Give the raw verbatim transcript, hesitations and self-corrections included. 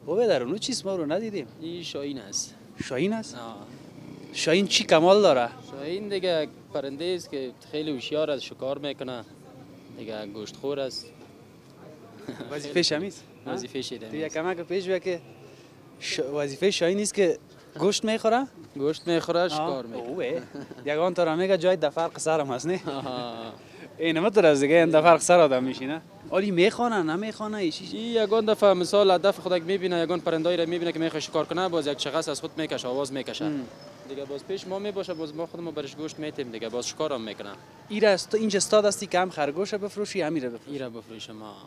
بابا در اونو چیز ما رو ندیدیم. این شاهین است. شاهین است؟ آه. شاهین چی کمال داره؟ شاهین دیگه پرنده است که خیلی هوشیار است، شکار میکنه دیگه، گوشت خور است. وظیفه همیست؟ وظیفه شده تو یک کمک پیش بیا که ش... وظیفه شاهین نیست که گوشت میخوره؟ گوشت میخوره، شکار میکنه. یگان تو را میگه جای دفرق سرم هست نه؟ این ما تو از دیگه این دفرق سر آدم میشینه. آلی میخوانه نمیخوانه ایشی؟ این یگان دفعه مثال هدف خودک میبینه، یگان پرندایی را میبینه که میخواد شکار کنه، باز یک شخص از خود میکشه، آواز میکشه دیگه، باز پیش ما میباشه، باز ما خودمون برش گوشت میتیم دیگه، باز شکارم میکنه. ایره است تو اینجا استاد هستی که هم خرگوش بفروشی همین رو بفروشی؟ ایره بفروشم.